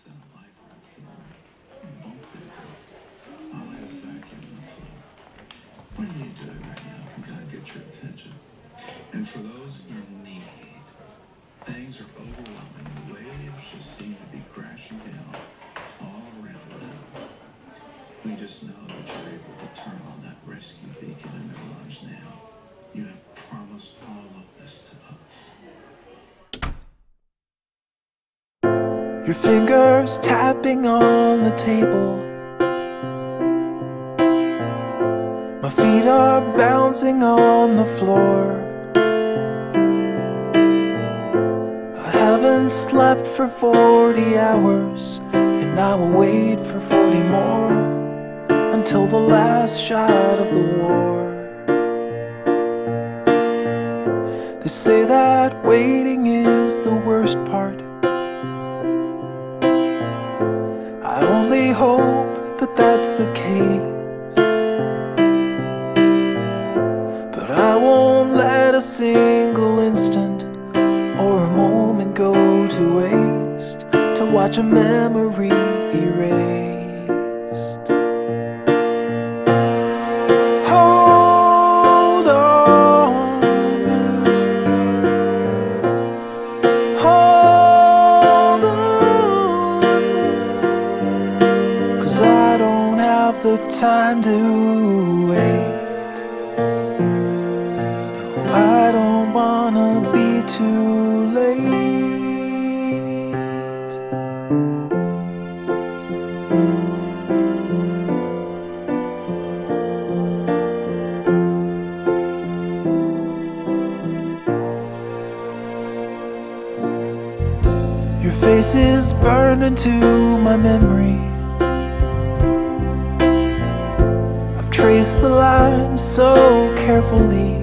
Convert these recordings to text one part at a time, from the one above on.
that's in a life raft and bumped into it while I was vacuuming the floor. What are you doing right now? Can God get your attention? And for those in need, things are overwhelming. The waves just seem to be crashing down all around them. We just know that you're able to turn on that rescue beacon in their lives now. You have promised all of this to us. Your fingers tapping on the table. My feet are bouncing on the floor. I haven't slept for 40 hours, and I will wait for 40 more, until the last shot of the war. They say that waiting is the worst part. I only hope that that's the case, but I won't let a single instant or a moment go to waste to watch a memory erased. Hold on, hold on, 'cause I don't have the time to wait. No, I don't wanna be too late. Your face is burned into my memory. I've traced the lines so carefully.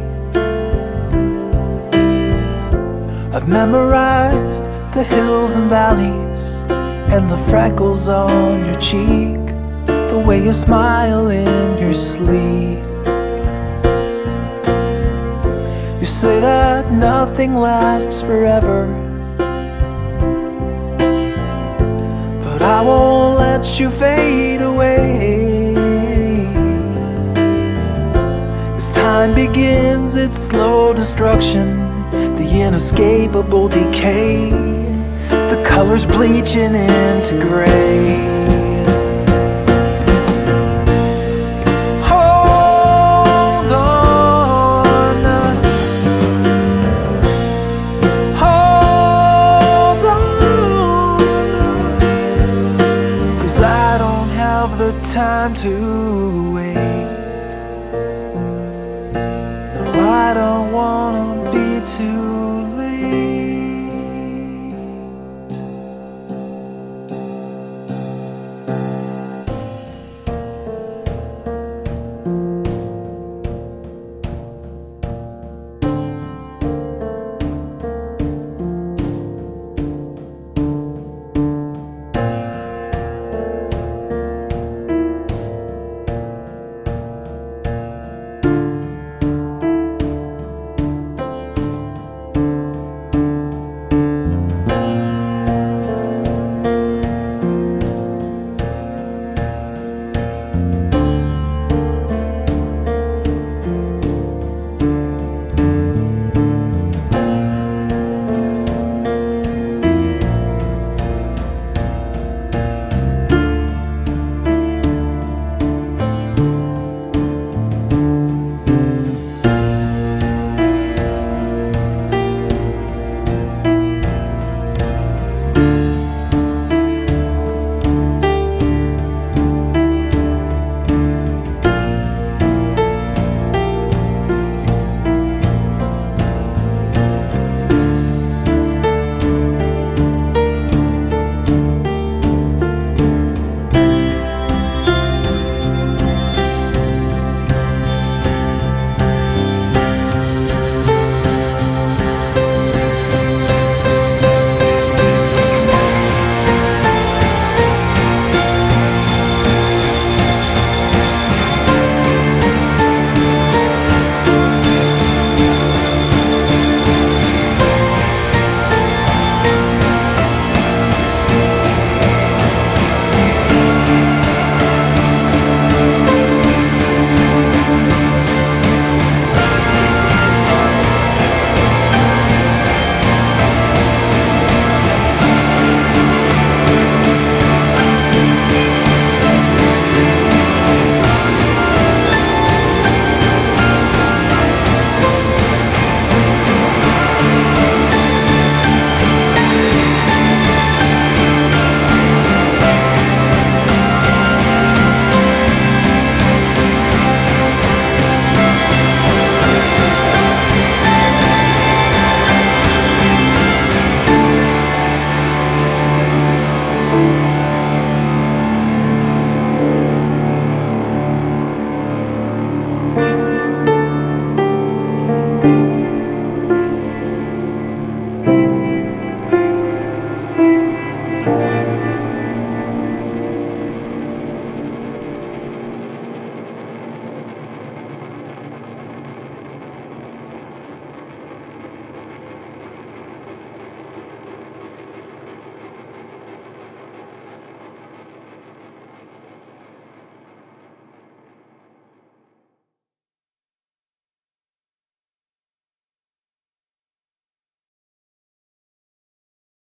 I've memorized the hills and valleys and the freckles on your cheek, the way you smile in your sleep. You say that nothing lasts forever, but I won't let you fade away. As time begins its slow destruction, the inescapable decay, the colors bleaching into gray. Hold on, hold on, 'cause I don't have the time to wait.